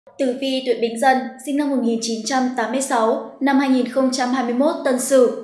Tử vi tuổi Bính Dần, sinh năm 1986, năm 2021 Tân Sửu.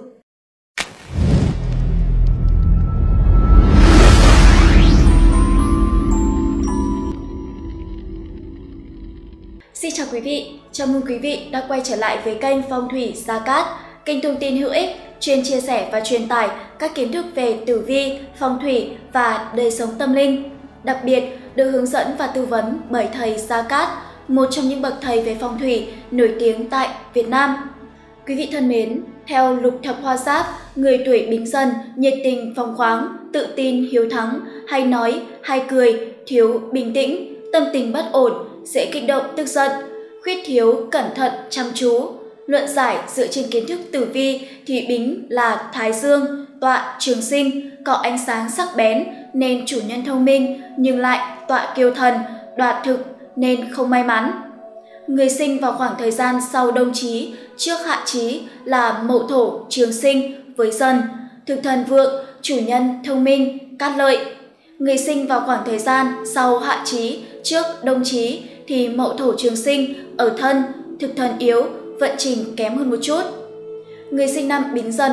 Xin chào quý vị, chào mừng quý vị đã quay trở lại với kênh Phong thủy Gia Cát, kênh thông tin hữu ích chuyên chia sẻ và truyền tải các kiến thức về tử vi, phong thủy và đời sống tâm linh. Đặc biệt được hướng dẫn và tư vấn bởi thầy Gia Cát, một trong những bậc thầy về phong thủy nổi tiếng tại Việt Nam. Quý vị thân mến, theo lục thập hoa giáp, người tuổi Bính Dần nhiệt tình, phóng khoáng, tự tin, hiếu thắng, hay nói, hay cười, thiếu bình tĩnh, tâm tình bất ổn, dễ kích động, tức giận, khuyết thiếu cẩn thận, chăm chú. Luận giải dựa trên kiến thức tử vi thì Bính là Thái Dương, tọa Trường Sinh, có ánh sáng sắc bén nên chủ nhân thông minh, nhưng lại tọa Kiêu Thần, đoạt thực nên không may mắn. Người sinh vào khoảng thời gian sau Đông Chí, trước Hạ Chí là Mậu Thổ Trường Sinh với Dần, thực thần vượng, chủ nhân thông minh, cát lợi. Người sinh vào khoảng thời gian sau Hạ Chí, trước Đông Chí thì Mậu Thổ Trường Sinh ở Thân, thực thần yếu, vận trình kém hơn một chút. Người sinh năm Bính Dần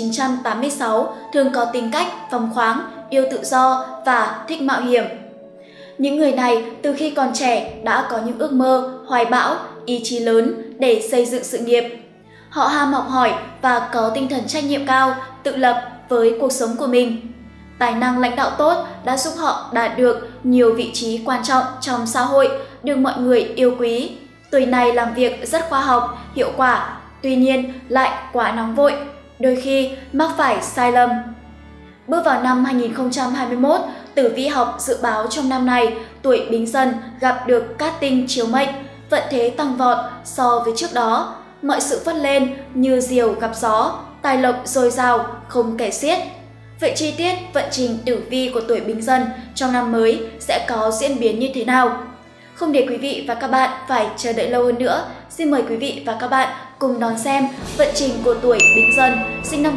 1986 thường có tính cách phóng khoáng, yêu tự do và thích mạo hiểm. Những người này từ khi còn trẻ đã có những ước mơ, hoài bão, ý chí lớn để xây dựng sự nghiệp. Họ ham học hỏi và có tinh thần trách nhiệm cao, tự lập với cuộc sống của mình. Tài năng lãnh đạo tốt đã giúp họ đạt được nhiều vị trí quan trọng trong xã hội, được mọi người yêu quý. Tuổi này làm việc rất khoa học, hiệu quả, tuy nhiên lại quá nóng vội, đôi khi mắc phải sai lầm. Bước vào năm 2021, tử vi học dự báo trong năm này, tuổi Bính Dần gặp được cát tinh chiếu mệnh, vận thế tăng vọt so với trước đó. Mọi sự phất lên như diều gặp gió, tài lộc dồi dào, không kể xiết. Vậy chi tiết vận trình tử vi của tuổi Bính Dần trong năm mới sẽ có diễn biến như thế nào? Không để quý vị và các bạn phải chờ đợi lâu hơn nữa, xin mời quý vị và các bạn cùng đón xem vận trình của tuổi Bính Dần sinh năm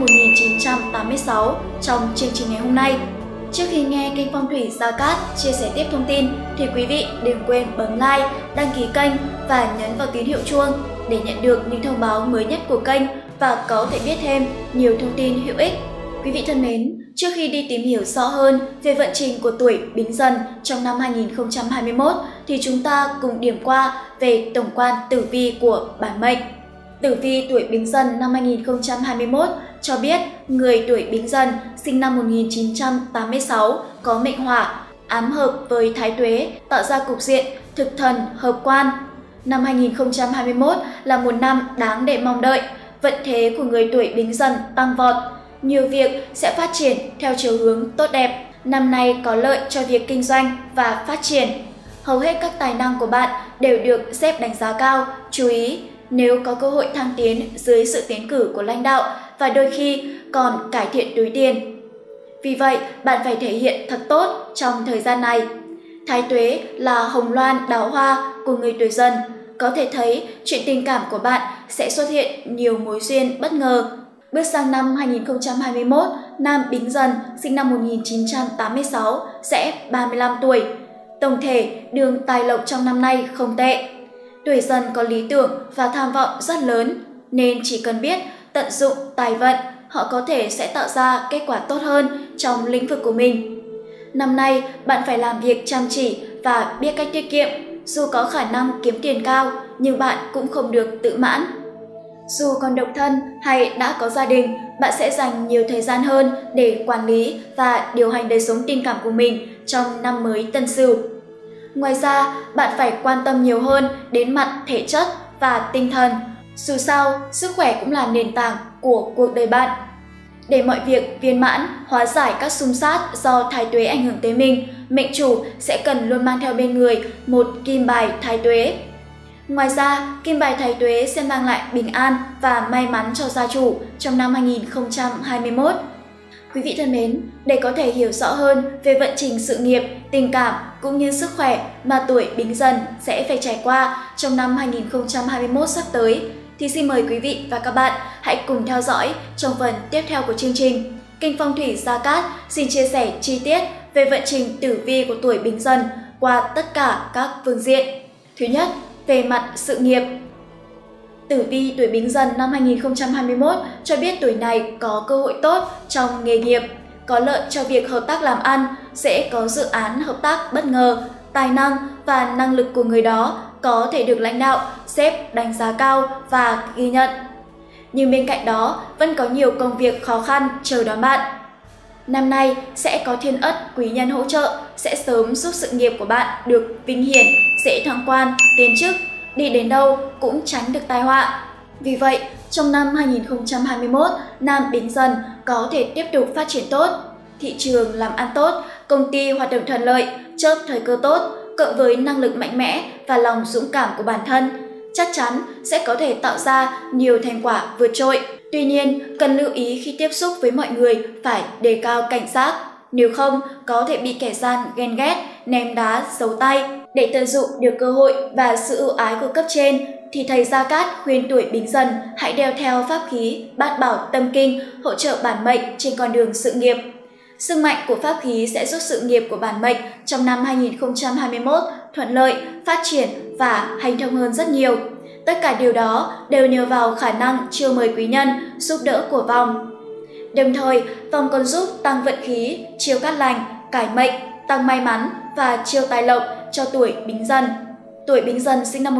1986 trong chương trình ngày hôm nay. Trước khi nghe kênh Phong thủy Gia Cát chia sẻ tiếp thông tin thì quý vị đừng quên bấm like, đăng ký kênh và nhấn vào tín hiệu chuông để nhận được những thông báo mới nhất của kênh và có thể biết thêm nhiều thông tin hữu ích. Quý vị thân mến, trước khi đi tìm hiểu rõ hơn về vận trình của tuổi Bính Dần trong năm 2021 thì chúng ta cùng điểm qua về tổng quan tử vi của bản mệnh. Tử vi tuổi Bính Dần năm 2021 cho biết người tuổi Bính Dần sinh năm 1986 có mệnh hỏa, ám hợp với Thái Tuế, tạo ra cục diện thực thần hợp quan. Năm 2021 là một năm đáng để mong đợi, vận thế của người tuổi Bính Dần tăng vọt. Nhiều việc sẽ phát triển theo chiều hướng tốt đẹp. Năm nay có lợi cho việc kinh doanh và phát triển. Hầu hết các tài năng của bạn đều được xếp đánh giá cao. Chú ý, nếu có cơ hội thăng tiến dưới sự tiến cử của lãnh đạo và đôi khi còn cải thiện túi tiền. Vì vậy, bạn phải thể hiện thật tốt trong thời gian này. Thái Tuế là hồng loan đào hoa của người tuổi Dần. Có thể thấy chuyện tình cảm của bạn sẽ xuất hiện nhiều mối duyên bất ngờ. Bước sang năm 2021, nam Bính Dần sinh năm 1986 sẽ 35 tuổi. Tổng thể, đường tài lộc trong năm nay không tệ. Tuổi Dần có lý tưởng và tham vọng rất lớn, nên chỉ cần biết tận dụng tài vận, họ có thể sẽ tạo ra kết quả tốt hơn trong lĩnh vực của mình. Năm nay, bạn phải làm việc chăm chỉ và biết cách tiết kiệm. Dù có khả năng kiếm tiền cao, nhưng bạn cũng không được tự mãn. Dù còn độc thân hay đã có gia đình, bạn sẽ dành nhiều thời gian hơn để quản lý và điều hành đời sống tình cảm của mình trong năm mới Tân Sửu. Ngoài ra, bạn phải quan tâm nhiều hơn đến mặt thể chất và tinh thần. Dù sao, sức khỏe cũng là nền tảng của cuộc đời bạn. Để mọi việc viên mãn, hóa giải các xung sát do Thái Tuế ảnh hưởng tới mình, mệnh chủ sẽ cần luôn mang theo bên người một kim bài Thái Tuế. Ngoài ra, kim bài Thái Tuế sẽ mang lại bình an và may mắn cho gia chủ trong năm 2021. Quý vị thân mến, để có thể hiểu rõ hơn về vận trình sự nghiệp, tình cảm cũng như sức khỏe mà tuổi Bính Dần sẽ phải trải qua trong năm 2021 sắp tới, thì xin mời quý vị và các bạn hãy cùng theo dõi trong phần tiếp theo của chương trình. Kênh Phong thủy Gia Cát xin chia sẻ chi tiết về vận trình tử vi của tuổi Bính Dần qua tất cả các phương diện. Thứ nhất, Về mặt sự nghiệp, tử vi tuổi Bính Dần năm 2021 cho biết tuổi này có cơ hội tốt trong nghề nghiệp, có lợi cho việc hợp tác làm ăn, sẽ có dự án hợp tác bất ngờ, tài năng và năng lực của người đó có thể được lãnh đạo, sếp đánh giá cao và ghi nhận. Nhưng bên cạnh đó, vẫn có nhiều công việc khó khăn chờ đón bạn. Năm nay sẽ có thiên ất quý nhân hỗ trợ, sẽ sớm giúp sự nghiệp của bạn được vinh hiển, sẽ thăng quan, tiến chức, đi đến đâu cũng tránh được tai họa. Vì vậy, trong năm 2021, Nam Bính Dần có thể tiếp tục phát triển tốt, thị trường làm ăn tốt, công ty hoạt động thuận lợi, chớp thời cơ tốt, cộng với năng lực mạnh mẽ và lòng dũng cảm của bản thân, chắc chắn sẽ có thể tạo ra nhiều thành quả vượt trội. Tuy nhiên, cần lưu ý khi tiếp xúc với mọi người phải đề cao cảnh giác, nếu không có thể bị kẻ gian ghen ghét, ném đá, giấu tay. Để tận dụng được cơ hội và sự ưu ái của cấp trên, thì thầy Gia Cát khuyên tuổi Bính Dần hãy đeo theo pháp khí Bát Bảo Tâm Kinh hỗ trợ bản mệnh trên con đường sự nghiệp. Sức mạnh của pháp khí sẽ giúp sự nghiệp của bản mệnh trong năm 2021 thuận lợi, phát triển và hành thông hơn rất nhiều. Tất cả điều đó đều nhờ vào khả năng chiêu mời quý nhân, giúp đỡ của vong. Đồng thời, vong còn giúp tăng vận khí, chiêu cát lành, cải mệnh, tăng may mắn và chiêu tài lộc cho tuổi Bính Dần. Tuổi Bính Dần sinh năm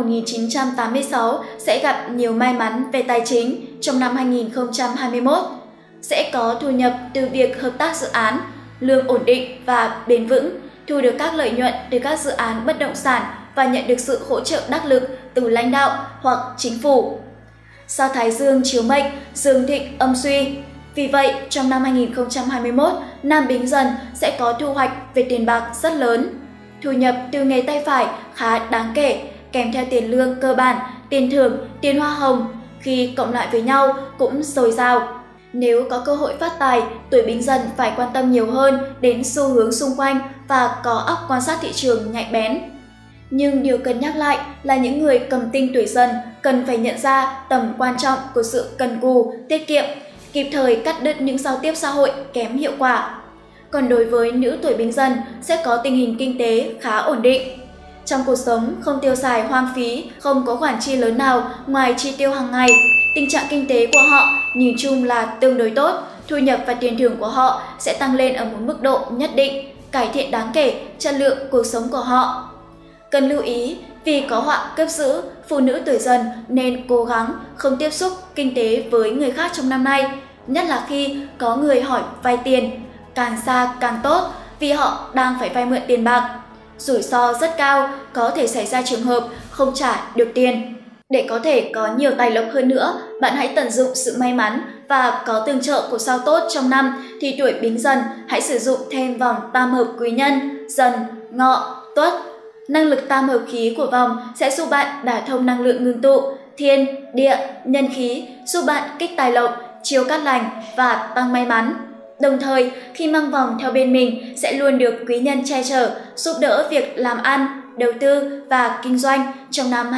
1986 sẽ gặp nhiều may mắn về tài chính trong năm 2021. Sẽ có thu nhập từ việc hợp tác dự án, lương ổn định và bền vững, thu được các lợi nhuận từ các dự án bất động sản và nhận được sự hỗ trợ đắc lực từ lãnh đạo hoặc chính phủ. Sao Thái Dương chiếu mệnh, dương thịnh âm suy. Vì vậy, trong năm 2021, Nam Bính Dần sẽ có thu hoạch về tiền bạc rất lớn. Thu nhập từ nghề tay phải khá đáng kể, kèm theo tiền lương cơ bản, tiền thưởng, tiền hoa hồng, khi cộng lại với nhau cũng dồi dào. Nếu có cơ hội phát tài, tuổi Bính Dần phải quan tâm nhiều hơn đến xu hướng xung quanh và có óc quan sát thị trường nhạy bén. Nhưng điều cần nhắc lại là những người cầm tinh tuổi Dần cần phải nhận ra tầm quan trọng của sự cần cù, tiết kiệm, kịp thời cắt đứt những giao tiếp xã hội kém hiệu quả. Còn đối với nữ tuổi Bính Dần sẽ có tình hình kinh tế khá ổn định. Trong cuộc sống không tiêu xài hoang phí, không có khoản chi lớn nào ngoài chi tiêu hàng ngày. Tình trạng kinh tế của họ nhìn chung là tương đối tốt, thu nhập và tiền thưởng của họ sẽ tăng lên ở một mức độ nhất định, cải thiện đáng kể chất lượng cuộc sống của họ. Cần lưu ý, vì có họa cấp giữ, phụ nữ tuổi Dần nên cố gắng không tiếp xúc kinh tế với người khác trong năm nay, nhất là khi có người hỏi vay tiền. Càng xa càng tốt vì họ đang phải vay mượn tiền bạc. Rủi ro rất cao, có thể xảy ra trường hợp không trả được tiền. Để có thể có nhiều tài lộc hơn nữa, bạn hãy tận dụng sự may mắn và có tương trợ của sao tốt trong năm thì tuổi Bính Dần hãy sử dụng thêm vòng tam hợp quý nhân Dần, Ngọ, Tuất. Năng lực tam hợp khí của vòng sẽ giúp bạn đả thông năng lượng ngưng tụ, thiên, địa, nhân khí, giúp bạn kích tài lộc, chiêu cát lành và tăng may mắn. Đồng thời, khi mang vòng theo bên mình sẽ luôn được quý nhân che chở, giúp đỡ việc làm ăn, đầu tư và kinh doanh trong năm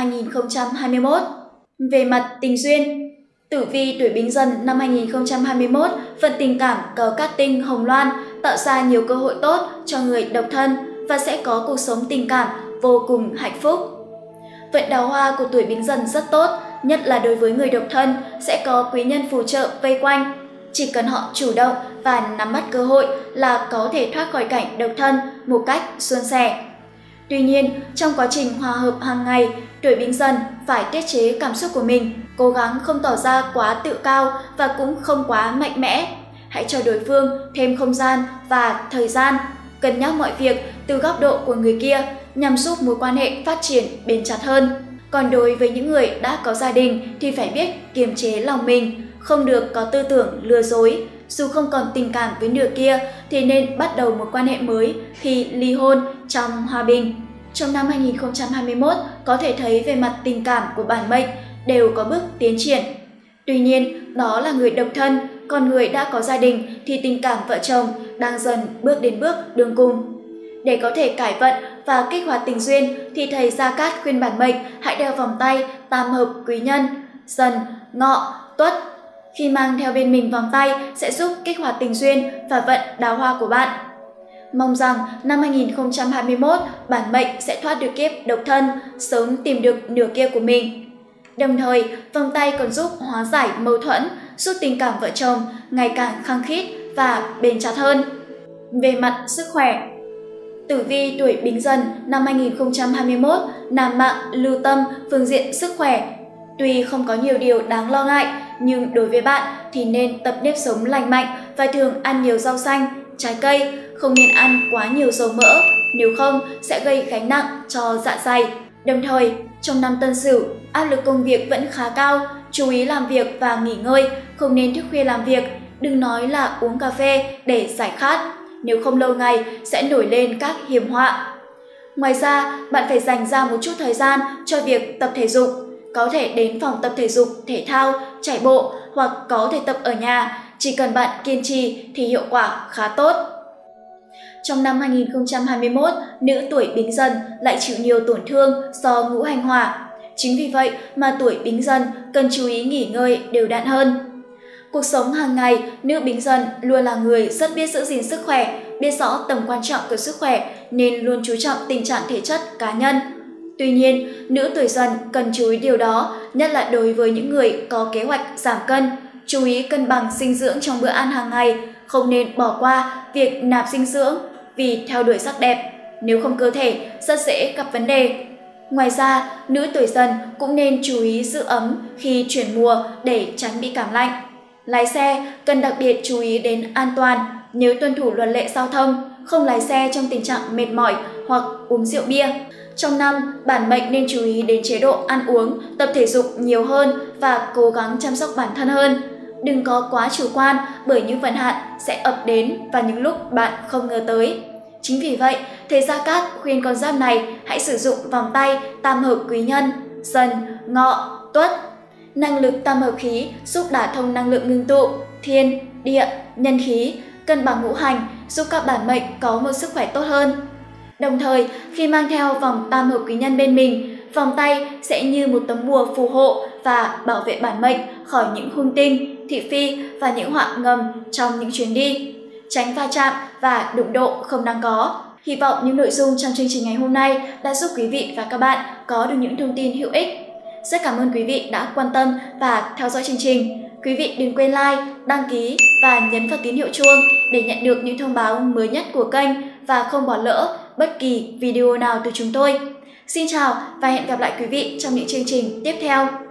2021. Về mặt tình duyên, tử vi tuổi Bính Dần năm 2021 vận tình cảm có cát tinh hồng loan, tạo ra nhiều cơ hội tốt cho người độc thân và sẽ có cuộc sống tình cảm vô cùng hạnh phúc. Vận đào hoa của tuổi Bính Dần rất tốt, nhất là đối với người độc thân sẽ có quý nhân phù trợ vây quanh. Chỉ cần họ chủ động và nắm bắt cơ hội là có thể thoát khỏi cảnh độc thân một cách suôn sẻ. Tuy nhiên, trong quá trình hòa hợp hàng ngày, tuổi Bính Dần phải tiết chế cảm xúc của mình, cố gắng không tỏ ra quá tự cao và cũng không quá mạnh mẽ. Hãy cho đối phương thêm không gian và thời gian, cân nhắc mọi việc từ góc độ của người kia nhằm giúp mối quan hệ phát triển bền chặt hơn. Còn đối với những người đã có gia đình thì phải biết kiềm chế lòng mình, không được có tư tưởng lừa dối. Dù không còn tình cảm với nửa kia thì nên bắt đầu một quan hệ mới khi ly hôn trong hòa bình. Trong năm 2021 có thể thấy về mặt tình cảm của bản mệnh đều có bước tiến triển. Tuy nhiên, đó là người độc thân, còn người đã có gia đình thì tình cảm vợ chồng đang dần bước đến bước đường cùng. Để có thể cải vận và kích hoạt tình duyên thì thầy Gia Cát khuyên bản mệnh hãy đeo vòng tay tam hợp quý nhân Dần, Ngọ, Tuất. Khi mang theo bên mình vòng tay sẽ giúp kích hoạt tình duyên và vận đào hoa của bạn. Mong rằng năm 2021, bản mệnh sẽ thoát được kiếp độc thân, sớm tìm được nửa kia của mình. Đồng thời, vòng tay còn giúp hóa giải mâu thuẫn, giúp tình cảm vợ chồng ngày càng khăng khít và bền chặt hơn. Về mặt sức khỏe, tử vi tuổi Bính Dần năm 2021, nam mạng lưu tâm phương diện sức khỏe. Tuy không có nhiều điều đáng lo ngại, nhưng đối với bạn thì nên tập nếp sống lành mạnh và thường ăn nhiều rau xanh, trái cây, không nên ăn quá nhiều dầu mỡ, nếu không sẽ gây gánh nặng cho dạ dày. Đồng thời, trong năm Tân Sửu, áp lực công việc vẫn khá cao, chú ý làm việc và nghỉ ngơi, không nên thức khuya làm việc, đừng nói là uống cà phê để giải khát, nếu không lâu ngày sẽ nổi lên các hiểm họa. Ngoài ra, bạn phải dành ra một chút thời gian cho việc tập thể dục, có thể đến phòng tập thể dục, thể thao, chạy bộ hoặc có thể tập ở nhà, chỉ cần bạn kiên trì thì hiệu quả khá tốt. Trong năm 2021, nữ tuổi Bính Dần lại chịu nhiều tổn thương do ngũ hành hỏa. Chính vì vậy mà tuổi Bính Dần cần chú ý nghỉ ngơi đều đặn hơn. Cuộc sống hàng ngày, nữ Bính Dần luôn là người rất biết giữ gìn sức khỏe, biết rõ tầm quan trọng của sức khỏe nên luôn chú trọng tình trạng thể chất cá nhân. Tuy nhiên, nữ tuổi Dần cần chú ý điều đó, nhất là đối với những người có kế hoạch giảm cân, chú ý cân bằng dinh dưỡng trong bữa ăn hàng ngày, không nên bỏ qua việc nạp dinh dưỡng vì theo đuổi sắc đẹp, nếu không cơ thể rất dễ gặp vấn đề. Ngoài ra, nữ tuổi Dần cũng nên chú ý giữ ấm khi chuyển mùa để tránh bị cảm lạnh. Lái xe cần đặc biệt chú ý đến an toàn, nhớ tuân thủ luật lệ giao thông, không lái xe trong tình trạng mệt mỏi hoặc uống rượu bia. Trong năm, bản mệnh nên chú ý đến chế độ ăn uống, tập thể dục nhiều hơn và cố gắng chăm sóc bản thân hơn. Đừng có quá chủ quan bởi những vận hạn sẽ ập đến vào những lúc bạn không ngờ tới. Chính vì vậy, thầy Gia Cát khuyên con giáp này hãy sử dụng vòng tay tam hợp quý nhân, Dần, Ngọ, Tuất. Năng lực tam hợp khí giúp đả thông năng lượng ngưng tụ, thiên, địa, nhân khí, cân bằng ngũ hành, giúp các bản mệnh có một sức khỏe tốt hơn. Đồng thời, khi mang theo vòng tam hợp quý nhân bên mình, vòng tay sẽ như một tấm bùa phù hộ và bảo vệ bản mệnh khỏi những hung tinh, thị phi và những họa ngầm trong những chuyến đi, tránh va chạm và đụng độ không đáng có. Hy vọng những nội dung trong chương trình ngày hôm nay đã giúp quý vị và các bạn có được những thông tin hữu ích. Rất cảm ơn quý vị đã quan tâm và theo dõi chương trình. Quý vị đừng quên like, đăng ký và nhấn vào tín hiệu chuông để nhận được những thông báo mới nhất của kênh và không bỏ lỡ bất kỳ video nào từ chúng tôi. Xin chào và hẹn gặp lại quý vị trong những chương trình tiếp theo.